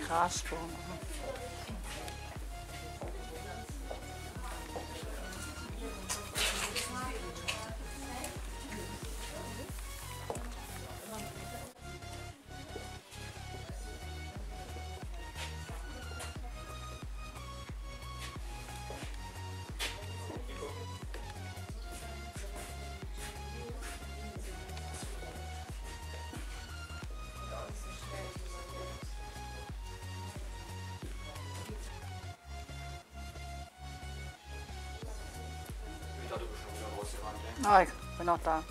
Grasspur machen. Ah, ich bin noch da.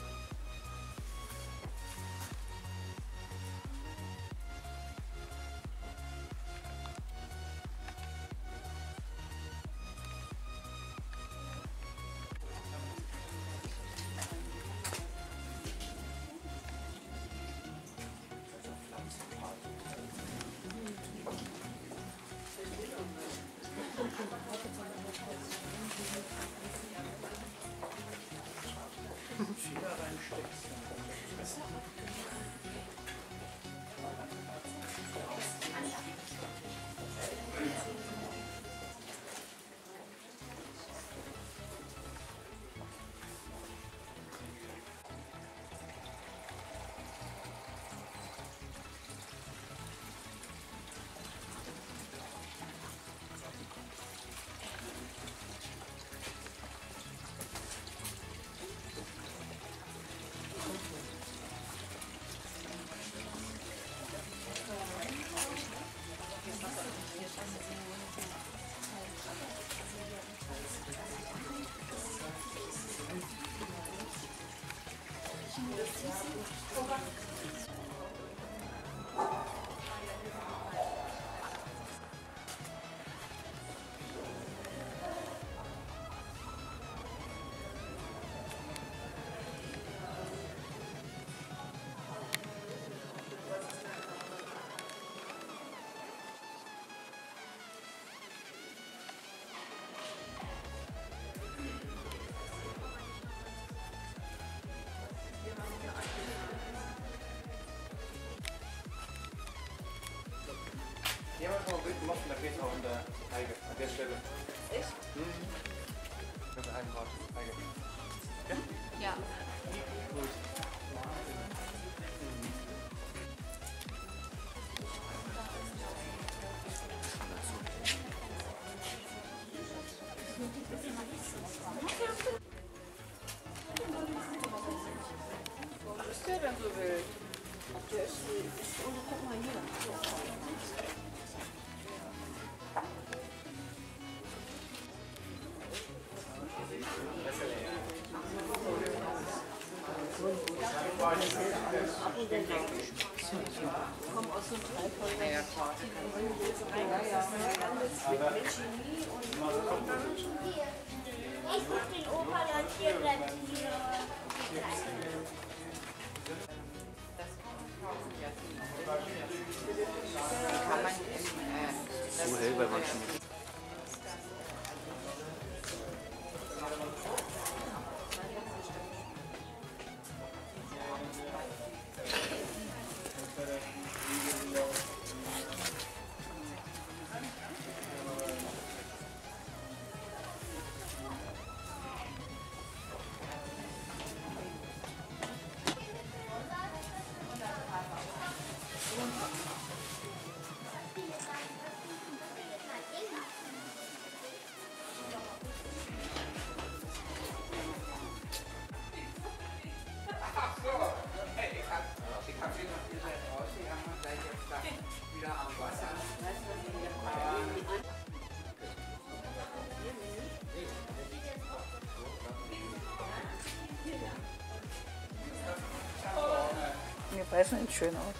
Die haben wir schon mal ein Bild gemacht, da geht es auch an der Heige, an der Stelle. Echt? Mit einem Rad, Heige. Ja? Ja. Gut. Warum ist der denn so wild? Der ist oh, guck mal hier. Ich komme aus so einem Dreifall. Ich guck den Opa dann hier bleibt hier. Kann man im So hell bei manchen nicht. Die Preise sieht schön aus.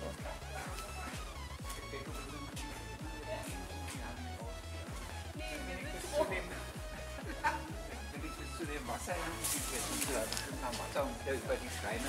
Wenn ich bis zu dem Wasser am Wasser und über die Steine.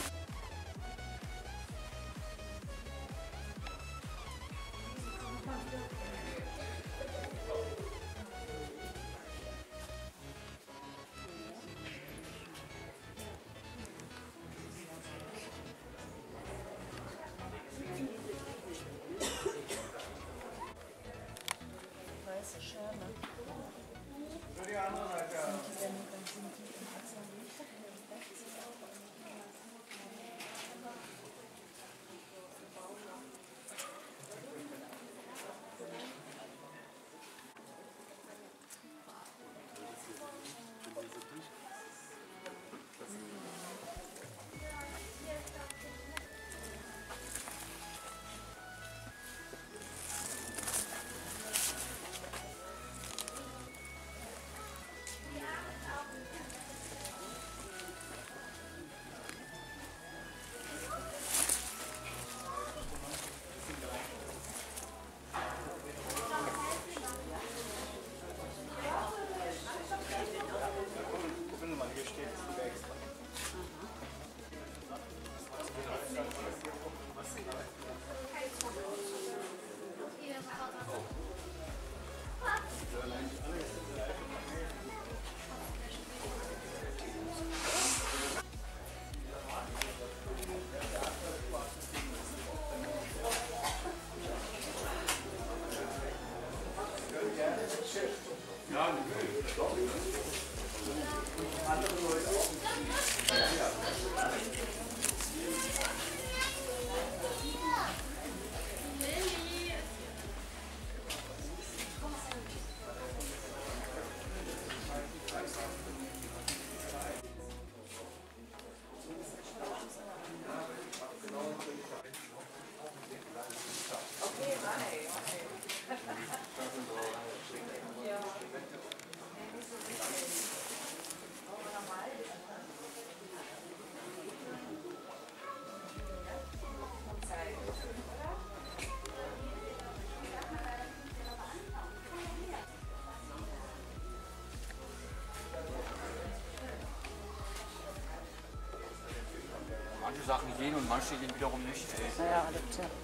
Sachen gehen und manche gehen wiederum nicht. Ey. Naja, das ja.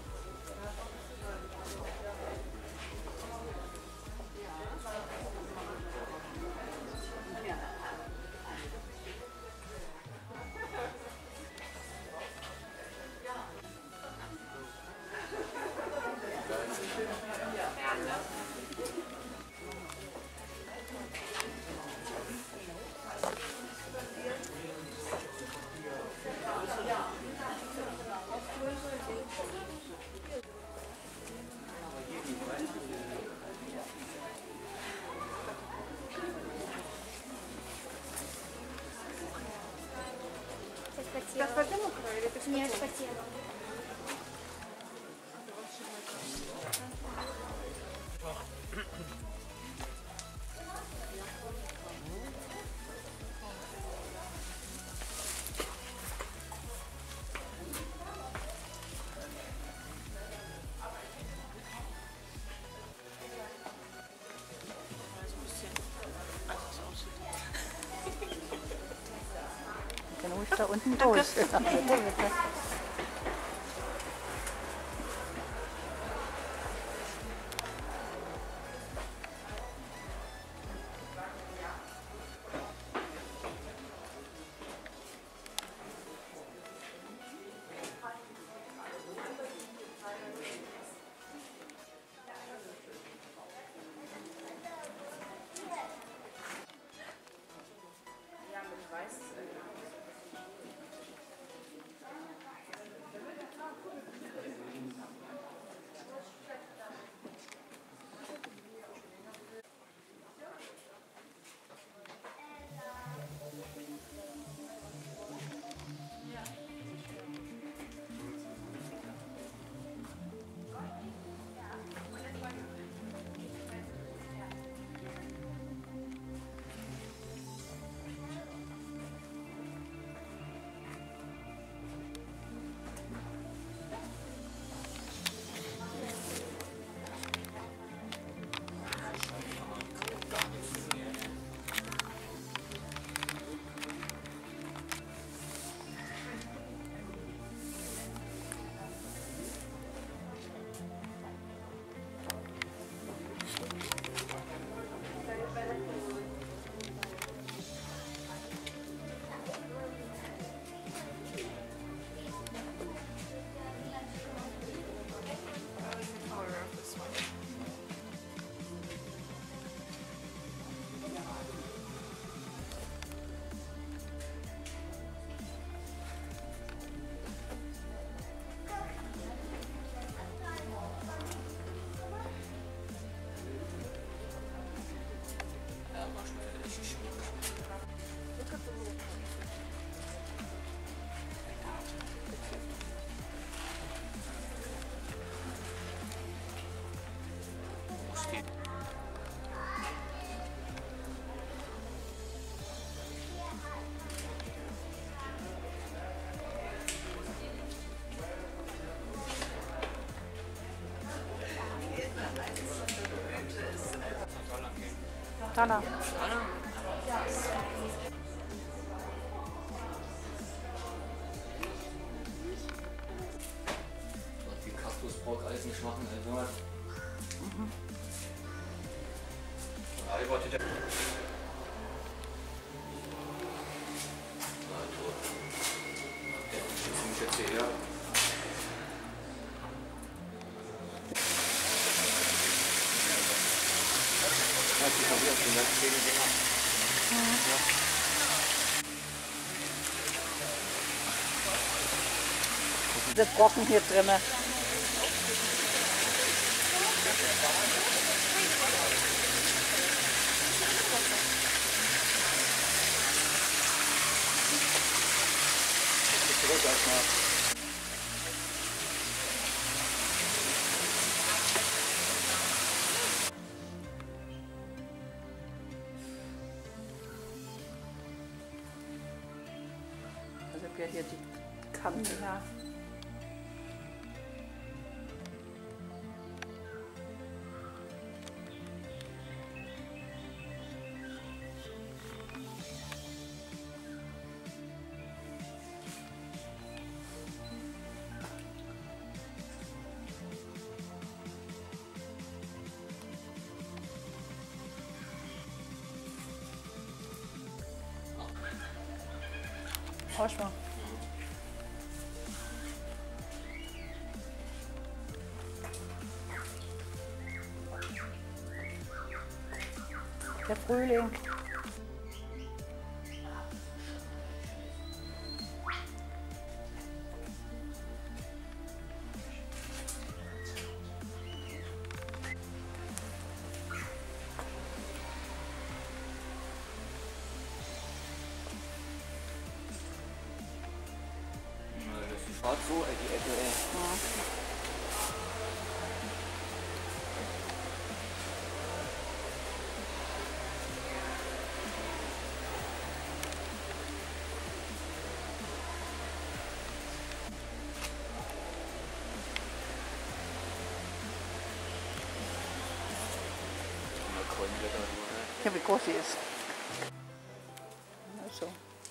Das war Demokrat, или ты Не что? отпотела. Dann hol ich da unten durch. Bitte, bitte. Dana. Die Kaktusbrot alles nicht machen, also. Albert, der. Ich jetzt hierher. Diese Brocken hier drinne. Also wir hier die Kannen her. Hast du? Der Frühling. Das ist gerade so, die Ecke. Ja, wie groß sie ist. Also.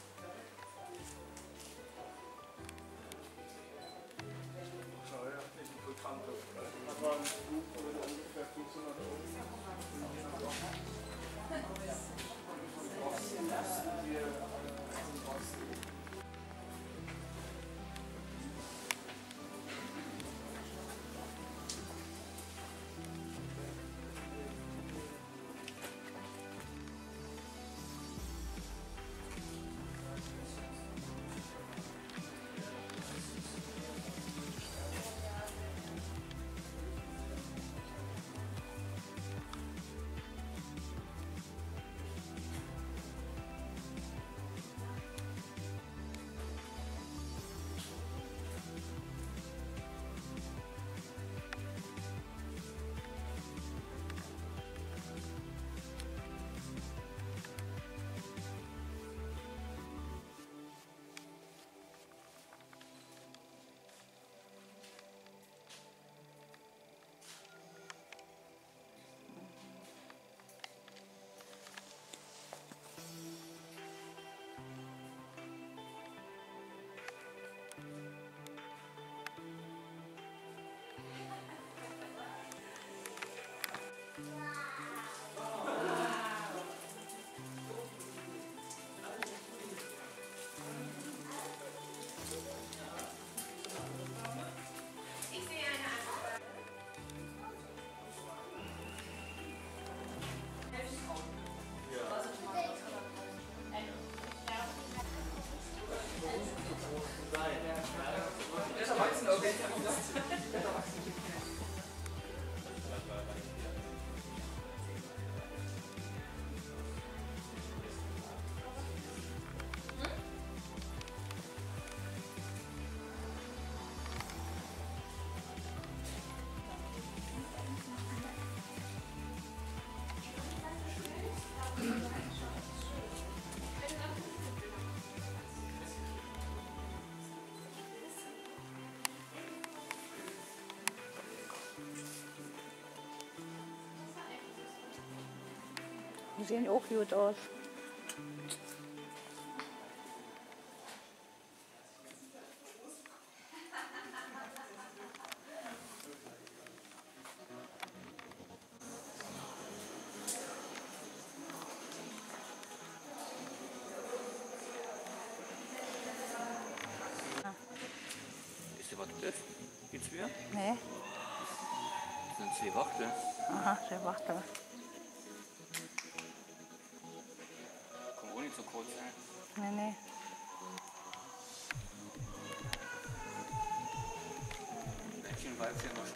Die sehen auch gut aus. Ist was das? Geht's wieder? Nee. Das sind 2 Wachtel. Aha, der Wachtel. Kommt auch nicht so kurz sein. Nee, nee. Mädchen, Weibchen noch.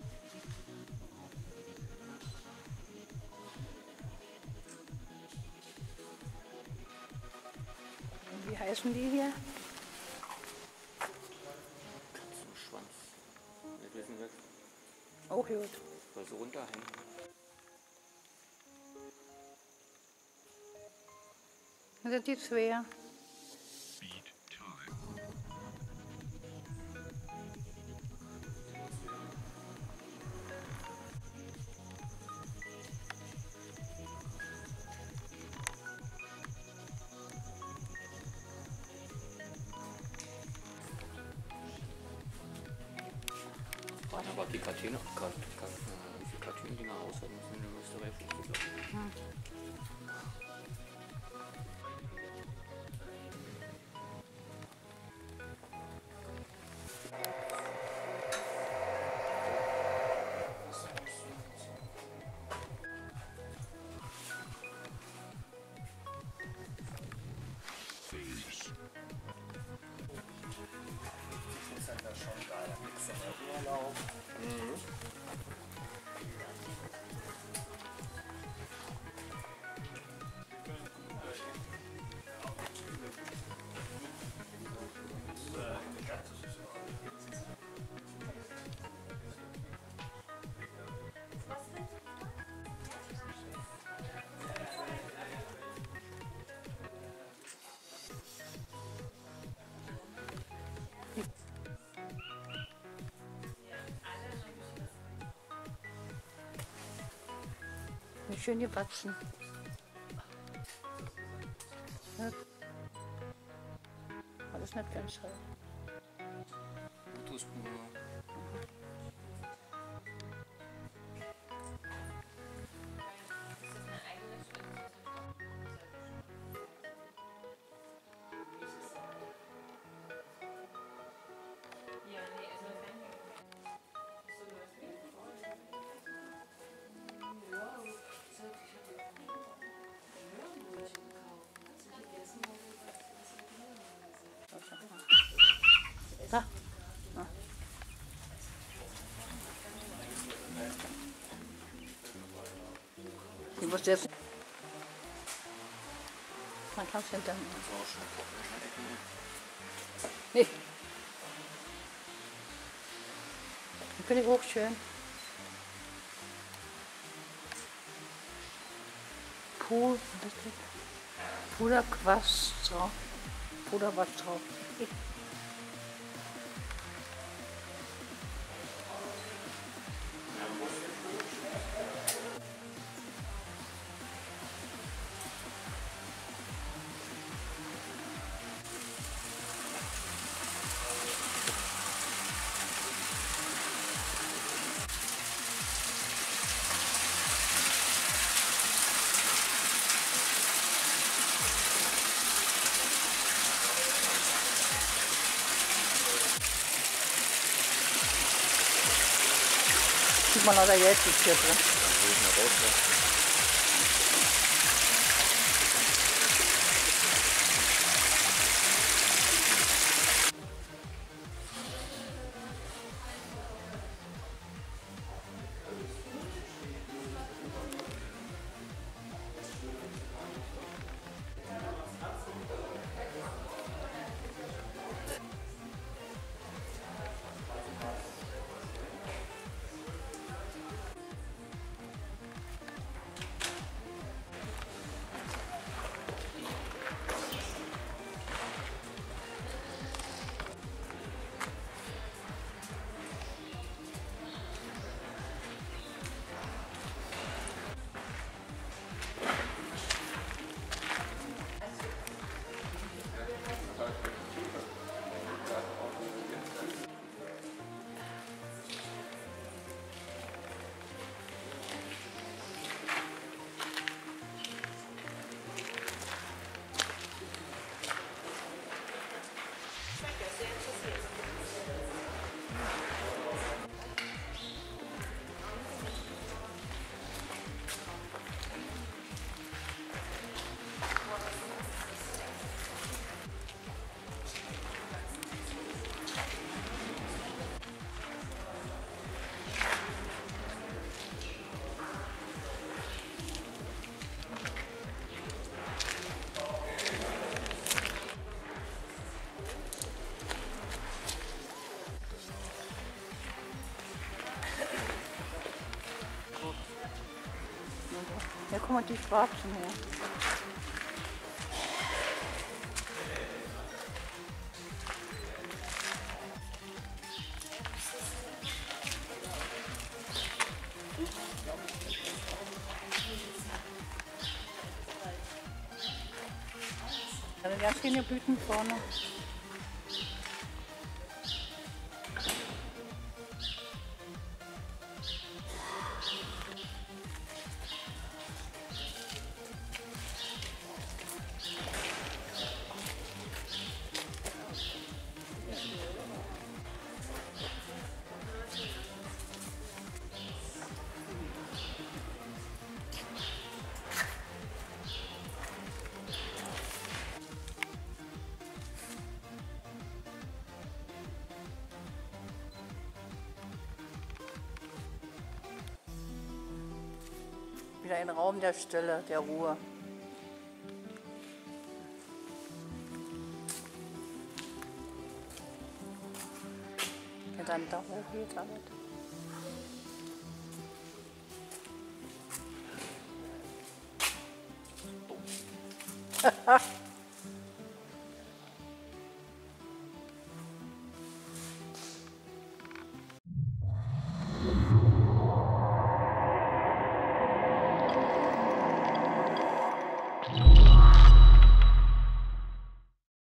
Wie heißen die hier? Katzenschwanz. Nicht wissen wir, Auch gut. was so runterhängen. Das sind die zwei. Aber die Kartine, wie viele Kartinen-Dinger aus hat, müssen wir in Österreich nicht. Wie schön gewachsen. Ja. Alles nicht ganz hell. Fotospur. Da. Ja. Die muss jetzt. Man kann es hinter. Nee. Die finde ich auch schön. Puderquarz drauf. Puderquarz drauf. Sieht man leider jetzt nicht hier drin. Ja, guck mal, die schwarzen her. Also ganz viele Blüten vorne. Wieder ein Raum der Stille, der Ruhe. Der dann da hoch geht damit.